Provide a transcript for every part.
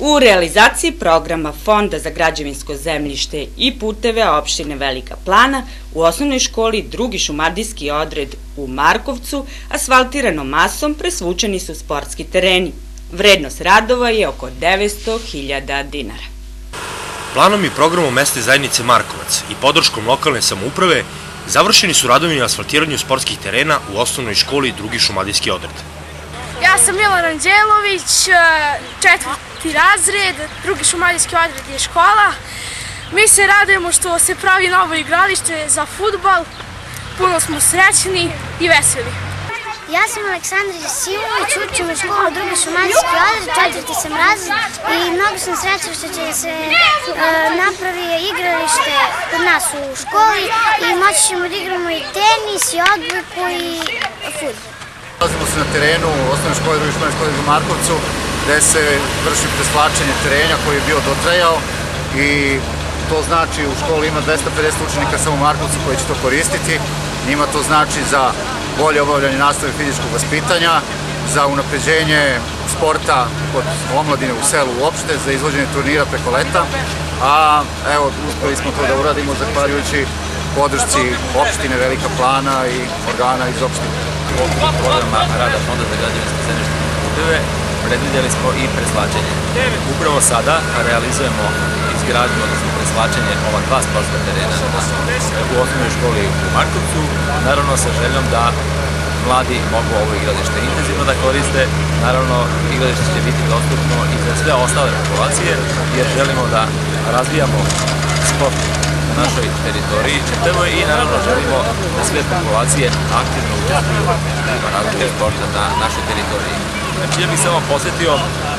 U realizaciji programa Fonda za građevinsko zemljište i puteve opštine Velika Plana u osnovnoj školi Drugi šumadijski odred u Markovcu asfaltiranom masom presvučeni su sportski tereni. Vrednost radova je oko 900.000 dinara. Planom i programom mesne zajednice Markovac i podrškom lokalne samouprave završeni su radovi na asfaltiranju sportskih terena u osnovnoj školi Drugi šumadijski odred. Ja sam Milan Anđelović, 4. razred, Drugi šumadijski odred je škola. Mi se radujemo što se pravi novo igralište za fudbal, puno smo srećni i veseli. Ja sam Aleksandra Simović, učim u školu Drugi šumadijski odred, 4. sam razred i mnogo sam srećna što će se napravi igralište kod nas u školi i moći ćemo da igramo i tenis, i odbojku i fudbal. Nalazimo se na terenu u osnovnoj školi Drugi šumadijski odred u Markovcu, gde se vrši presvlačenje terena koji je bio dotrajao i to znači u školi ima 250 učenika samo u Markovcu koji će to koristiti. Njima to znači za bolje obavljanje nastave fizičkog vaspitanja, za unapređenje sporta kod omladine u selu uopšte, za izvođenje turnira preko leta, a evo uspeli smo to da uradimo zahvaljujući podršci opštine Velika Plana i organa iz opštine. U okviru programa rada Fonda za građevinsko zemljište i puteve predvidjeli smo i presvlačenje. Upravo sada realizujemo izgradnju, odnosno presvlačenje ova 2 sportska terena u osnovnoj školi u Markovcu, naravno sa željom da mladi mogu ovo igralište intenzivno da koriste. Naravno, igralište će biti dostupno i za sve ostale populacije, jer želimo da razvijamo sport na našoj teritoriji i naravno želimo da sve populacije aktivno učestvuju u razvoju sporta na našoj teritoriji. Znači, ja bih samo posjetio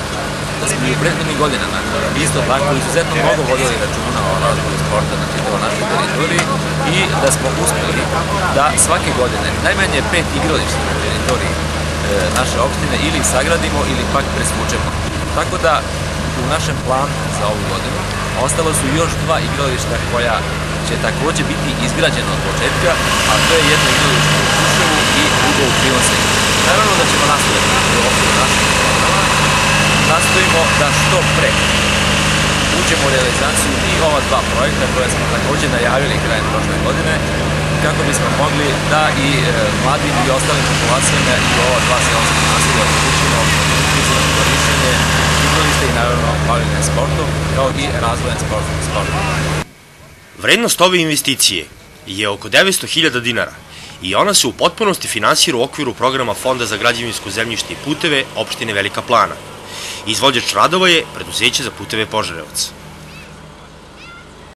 da smo i u prethodnih godinama isto tako izuzetno mnogo vodili računa o razvoju sporta na čitavoj našoj teritoriji i da smo uspeli da svake godine najmanje 5 igrališta na teritoriji naše opštine ili sagradimo ili pak presvučemo. Tako da u našem planu za ovu godinu ostalo su još 2 igrališta koja će takođe biti izgrađena od početka, a to je jedno igralište u Kuševu i drugo u Krivoseju. Naravno da ćemo nastaviti u okviru naših programa. Nastojimo da što pre uđemo u realizaciju i ova 2 projekta koje smo takođe najavili krajem prošle godine, kako bismo mogli da i mladim i ostalim populacijama i ova 2 seoska naselja uključimo korišćenje igrališta i naravno bavljenje sportom, kao i razvojem sporta. Vrednost ove investicije je oko 900.000 dinara i ona se u potpunosti finansira u okviru programa Fonda za građevinsko zemljište i puteve opštine Velika Plana. Izvođač radova je preduzeće za puteve Požarevac.